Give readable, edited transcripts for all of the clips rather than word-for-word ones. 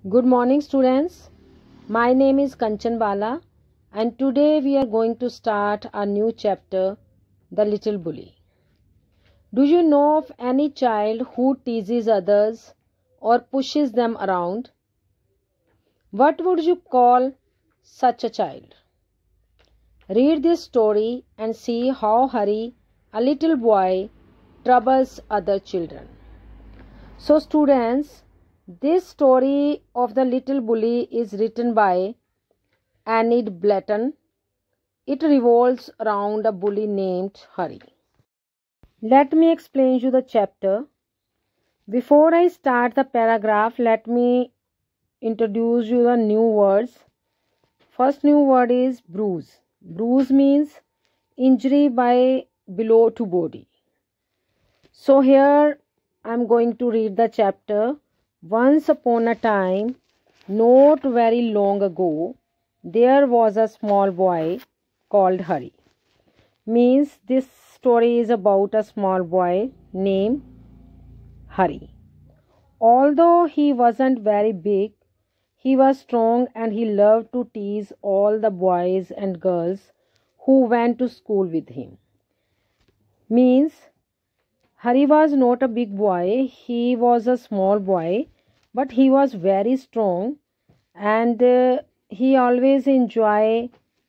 Good morning, students. My name is Kanchan Bala, and today we are going to start a new chapter, The Little Bully. Do you know of any child who teases others or pushes them around? What would you call such a child? Read this story and see how Hari, a little boy, troubles other children. So, students, this story of the little bully is written by Enid Blyton. It revolves around a bully named Hari. Let me explain you the chapter. Before I start the paragraph, let me introduce you the new words. First new word is bruise. Bruise means injury by below to body. So here I am going to read the chapter. Once upon a time, not very long ago, there was a small boy called Hari. Means this story is about a small boy named Hari. Although he wasn't very big, he was strong and he loved to tease all the boys and girls who went to school with him. Means Hari was not a big boy, he was a small boy, but he was very strong and he always enjoyed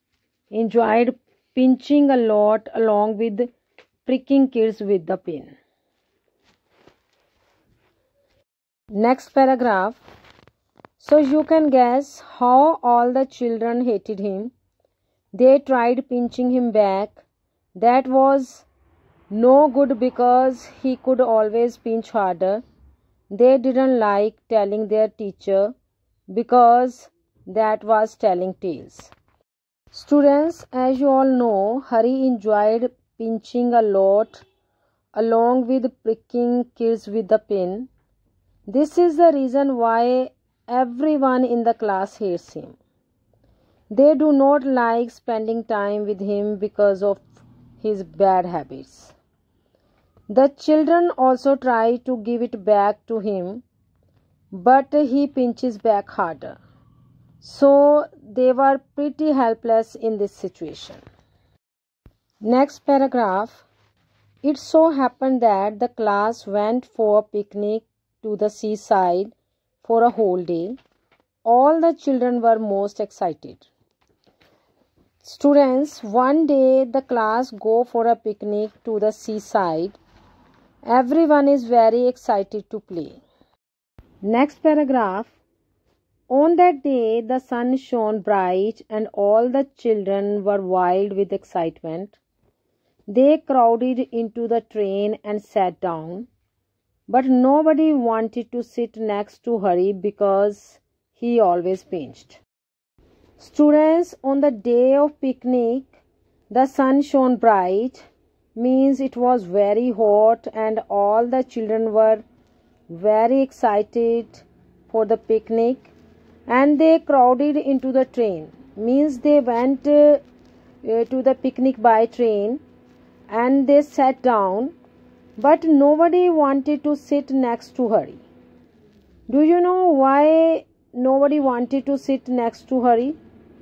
pinching a lot along with pricking kids with the pin. Next paragraph. So you can guess how all the children hated him. They tried pinching him back. That was no good because he could always pinch harder. They didn't like telling their teacher because that was telling tales. Students, as you all know, Hari enjoyed pinching a lot along with pricking kids with the pin. This is the reason why everyone in the class hates him. They do not like spending time with him because of his bad habits. The children also try to give it back to him, but he pinches back harder. So they were pretty helpless in this situation. Next paragraph. It so happened that the class went for a picnic to the seaside for a whole day. All the children were most excited. Students, one day the class go for a picnic to the seaside. Everyone is very excited to play. Next paragraph. On that day, the sun shone bright and all the children were wild with excitement. They crowded into the train and sat down, but nobody wanted to sit next to Hari because he always pinched. Students, on the day of picnic, the sun shone bright, means it was very hot and all the children were very excited for the picnic. And they crowded into the train, means they went to the picnic by train and they sat down, but nobody wanted to sit next to Hari. Do you know why nobody wanted to sit next to Hari?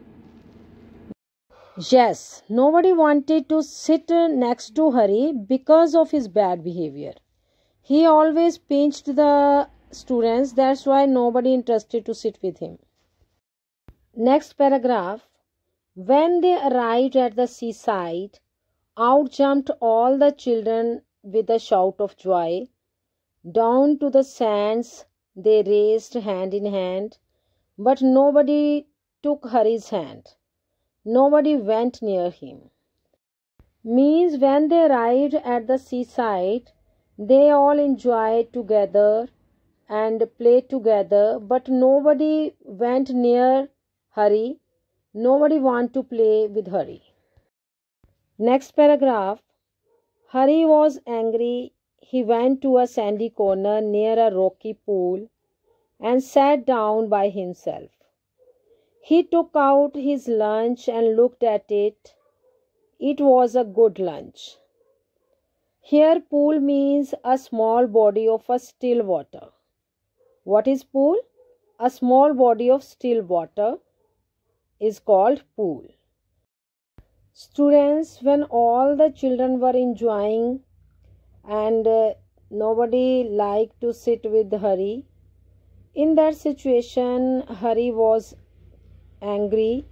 Yes, nobody wanted to sit next to Hari because of his bad behavior. He always pinched the students, that's why nobody interested to sit with him. Next paragraph. When they arrived at the seaside, out jumped all the children with a shout of joy. Down to the sands they raced hand in hand, but nobody took Hari's hand. Nobody went near him. Means when they arrived at the seaside, they all enjoyed together and played together, but nobody went near Hari. Nobody wanted to play with Hari. Next paragraph. Hari was angry. He went to a sandy corner near a rocky pool and sat down by himself. He took out his lunch and looked at it. It was a good lunch. Here pool means a small body of a still water. What is pool? a small body of still water is called pool. Students, when all the children were enjoying and nobody liked to sit with Hari, in that situation Hari was angry.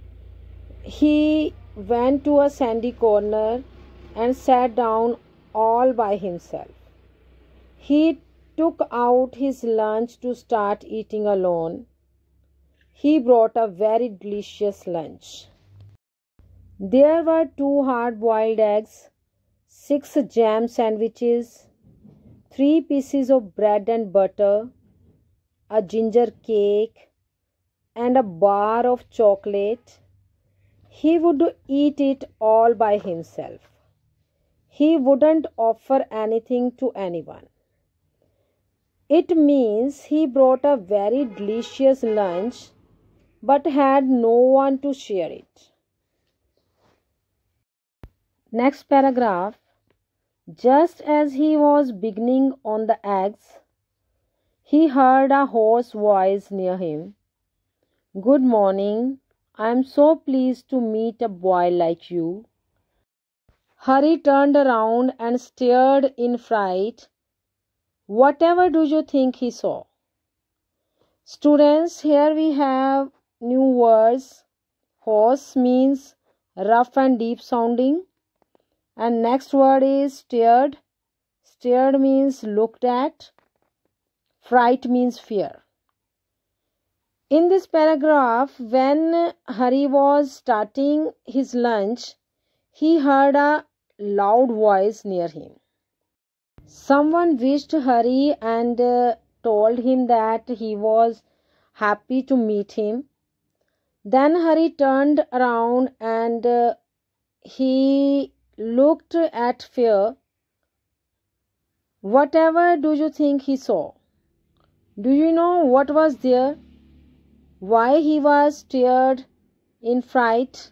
He went to a sandy corner and sat down all by himself. He took out his lunch to start eating alone. He brought a very delicious lunch. There were 2 hard-boiled eggs, 6 jam sandwiches, 3 pieces of bread and butter, a ginger cake, and a bar of chocolate. He would eat it all by himself. He wouldn't offer anything to anyone. It means he brought a very delicious lunch but had no one to share it. Next paragraph. Just as he was beginning on the eggs, he heard a hoarse voice near him. "Good morning. I am so pleased to meet a boy like you." Hari turned around and stared in fright. Whatever do you think he saw? Students, here we have new words. Hoarse means rough and deep sounding. And next word is stared. Stared means looked at. Fright means fear. In this paragraph, when Hari was starting his lunch, he heard a loud voice near him. Someone wished Hari and told him that he was happy to meet him. Then Hari turned around and he looked at fear. Whatever do you think he saw? Do you know what was there? Why he was stared in fright?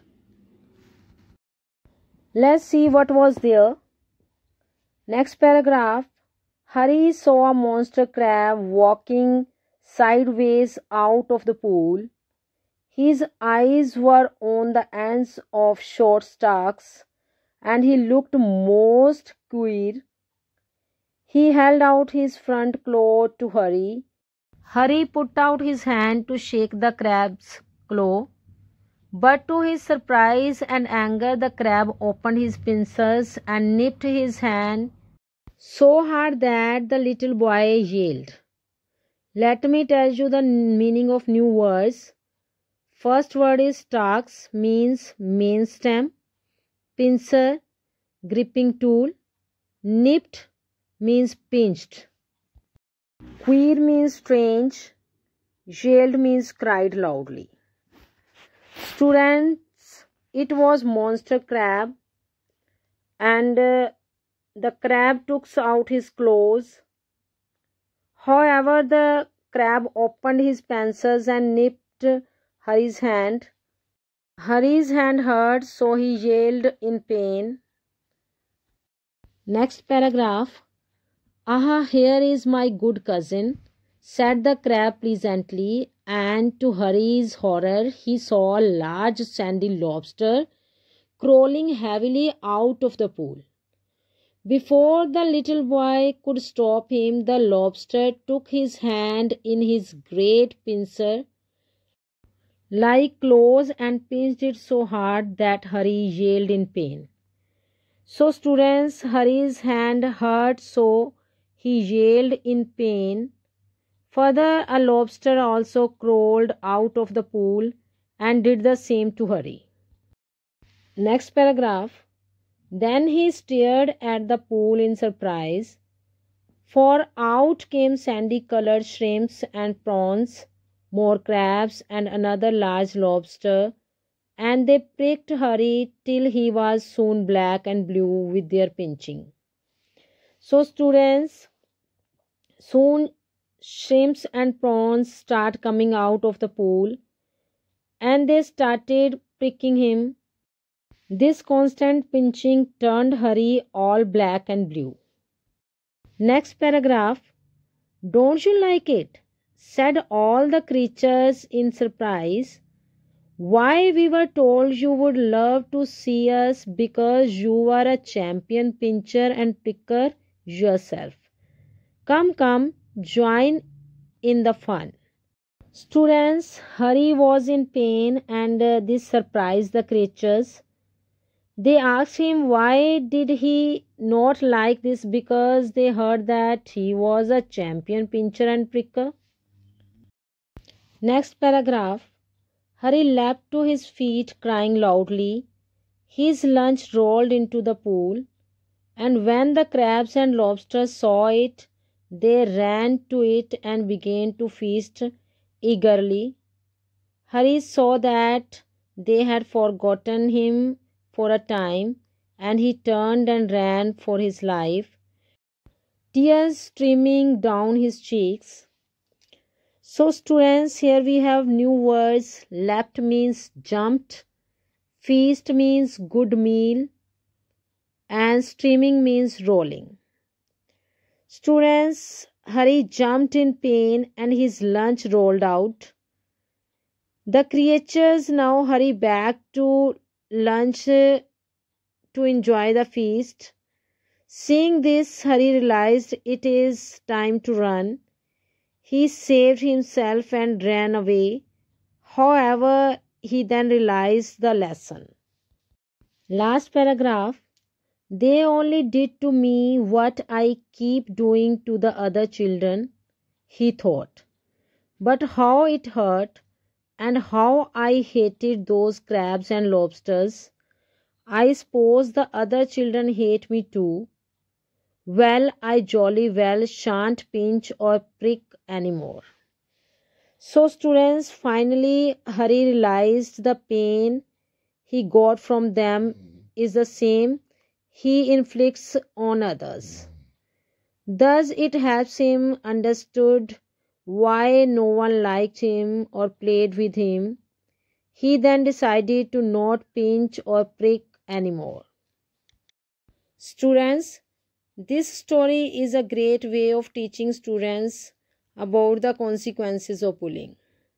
Let's see what was there. Next paragraph. Hari saw a monster crab walking sideways out of the pool. His eyes were on the ends of short stalks and he looked most queer. He held out his front claw to Hari. Hari put out his hand to shake the crab's claw. But to his surprise and anger, the crab opened his pincers and nipped his hand so hard that the little boy yelled. Let me tell you the meaning of new words. First word is stalks, means main stem. Pincer, gripping tool. Nipped means pinched. Queer means strange. Yelled means cried loudly. Students, it was monster crab and the crab took out his claws. However, the crab opened his pincers and nipped Hari's hand. Hari's hand hurt, so he yelled in pain. Next paragraph. "Aha, here is my good cousin," said the crab pleasantly, and to Hari's horror, he saw a large sandy lobster crawling heavily out of the pool. Before the little boy could stop him, the lobster took his hand in his great pincer like claws and pinched it so hard that Hari yelled in pain. So students, Hari's hand hurt, so he yelled in pain. Further, a lobster also crawled out of the pool and did the same to Hari. Next paragraph. Then he stared at the pool in surprise, for out came sandy-colored shrimps and prawns, more crabs and another large lobster, and they pricked Hari till he was soon black and blue with their pinching. So students, soon shrimps and prawns start coming out of the pool and they started pricking him. This constant pinching turned Hari all black and blue. Next paragraph. "Don't you like it?" said all the creatures in surprise. "Why, we were told you would love to see us because you are a champion pincher and picker yourself. Come, come, join in the fun." Students, Hari was in pain and this surprised the creatures. They asked him why did he not like this because they heard that he was a champion pincher and pricker. Next paragraph. Hari leapt to his feet crying loudly. His lunch rolled into the pool, and when the crabs and lobsters saw it, they ran to it and began to feast eagerly. Hari saw that they had forgotten him for a time, and he turned and ran for his life, tears streaming down his cheeks. So students, here we have new words. Leapt means jumped, feast means good meal, and streaming means rolling. Students, Hari jumped in pain and his lunch rolled out. The creatures now hurry back to lunch to enjoy the feast. Seeing this, Hari realized it is time to run. He saved himself and ran away. However, he then realized the lesson. Last paragraph. They only did to me what I keep doing to the other children, he thought. But how it hurt, and how I hated those crabs and lobsters. I suppose the other children hate me too. Well, I jolly well shan't pinch or prick anymore. So students, finally Hari realized the pain he got from them is the same he inflicts on others. Thus it helps him understood why no one liked him or played with him. He then decided to not pinch or prick anymore. Students, this story is a great way of teaching students about the consequences of bullying.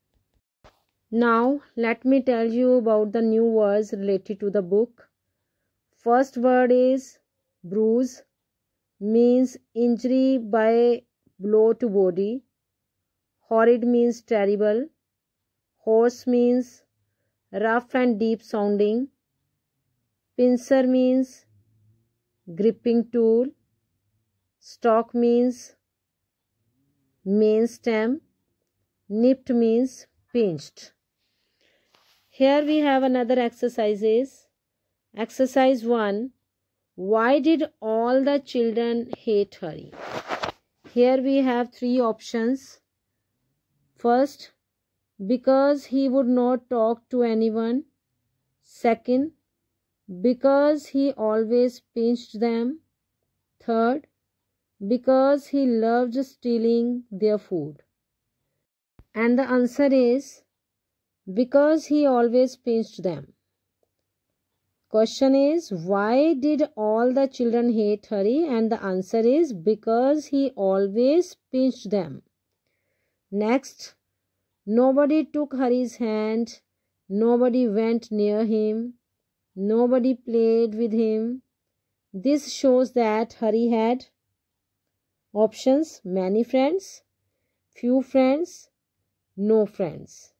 Now, let me tell you about the new words related to the book. First word is bruise, means injury by blow to body. Horrid means terrible. Hoarse means rough and deep sounding. Pincer means gripping tool. Stalk means main stem. Nipped means pinched. Here we have another exercises. Exercise 1. Why did all the children hate Hari? Here we have 3 options. First, because he would not talk to anyone. Second, because he always pinched them. Third, because he loved stealing their food. And the answer is because he always pinched them. Question is, why did all the children hate Hari? And the answer is because he always pinched them. Next, nobody took Hari's hand, nobody went near him, nobody played with him. This shows that Hari had options: many friends, few friends, no friends.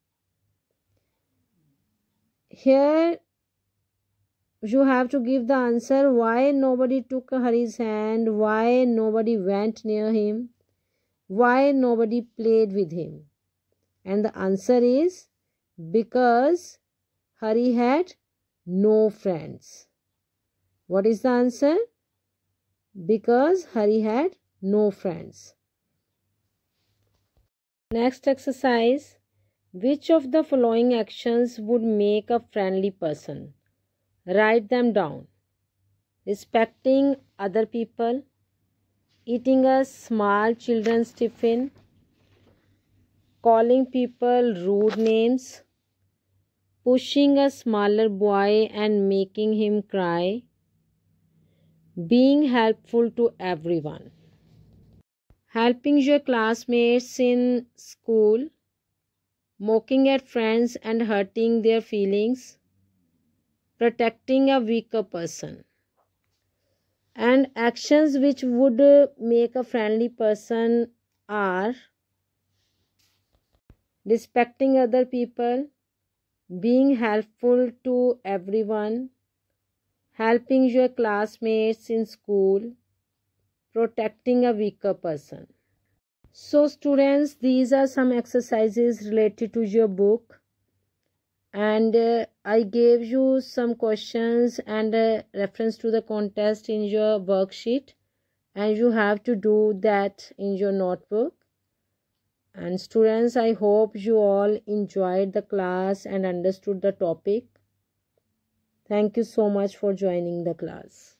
Here you have to give the answer why nobody took Hari's hand, why nobody went near him, why nobody played with him. And the answer is because Hari had no friends. What is the answer? Because Hari had no friends. Next exercise. Which of the following actions would make a friendly person? Write them down. Respecting other people, eating a small children's tiffin, calling people rude names, pushing a smaller boy and making him cry, being helpful to everyone. helping your classmates in school, mocking at friends and hurting their feelings, protecting a weaker person. And actions which would make a friendly person are respecting other people, being helpful to everyone, helping your classmates in school, protecting a weaker person. So students, these are some exercises related to your book, and I gave you some questions and reference to the contest in your worksheet, and you have to do that in your notebook. And students, I hope you all enjoyed the class and understood the topic. Thank you so much for joining the class.